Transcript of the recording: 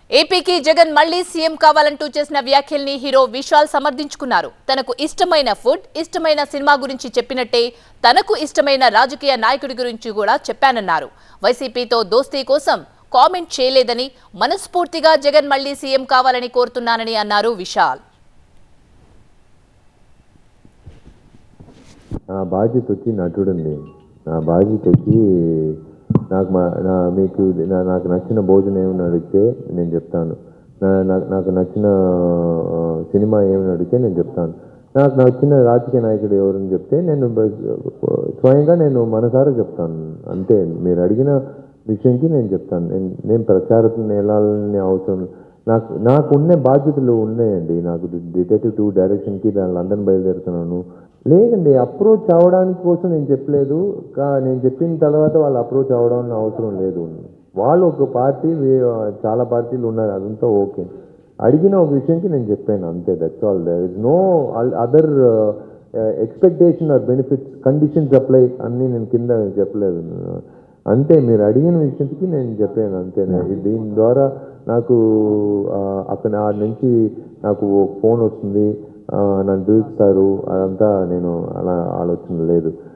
ఏపీకి జగన్ మళ్లీ సీఎం కావాలంటూ చేసిన వ్యాఖ్యల్ని హీరో విశాల్ సమర్థించుకున్నారు. తనకు ఇష్టమైన ఫుడ్, ఇష్టమైన సినిమా గురించి చెప్పినట్టే తనకు ఇష్టమైన రాజకీయ నాయకుడి గురించి కూడా చెప్పానన్నారు. వైసీపీతో దోస్తీ కోసం కామెంట్ చేయలేదని, మనస్ఫూర్తిగా జగన్ మళ్లీ సీఎం కావాలని కోరుతున్నానని అన్నారు విశాల్. నా బాధ్యత వచ్చి నటుడండి. నా బాధ్యత వచ్చి నాకు నచ్చిన భోజనం ఏమని అడిగితే నేను చెప్తాను. నాకు నచ్చిన సినిమా ఏమని అడిగితే నేను చెప్తాను. నాకు నచ్చిన రాజకీయ నాయకుడు ఎవరని చెప్తే నేను స్వయంగా నేను మనసారా చెప్తాను. అంతే, మీరు అడిగిన విషయంకి నేను చెప్తాను. నేను ప్రచారం వెళ్ళాలని అవసరం నాకున్న బాధ్యతలు ఉన్నాయండి. నాకు డిటెక్టివ్ 2 డైరెక్షన్కి లండన్ బయలుదేరుతున్నాను. లేదండి, అప్రోచ్ అవ్వడానికి కోసం నేను చెప్పలేదు. నేను చెప్పిన తర్వాత వాళ్ళు అప్రోచ్ అవ్వడం అవసరం లేదు. వాళ్ళు ఒక పార్టీ, చాలా పార్టీలు ఉన్నారు, అదంతా ఓకే. అడిగిన ఒక విషయంకి నేను చెప్పాను అంతే. That's all. There is no other expectation or benefits, conditions apply అన్నీ నేను కింద చెప్పలేదు. అంతే, మీరు అడిగిన విషయంకి నేను చెప్పాను అంతే. దీని ద్వారా నాకు అక్కడ నుంచి నాకు ఫోన్ వస్తుంది, నన్ను పిలుస్తారు, అదంతా నేను అలా ఆలోచన లేదు.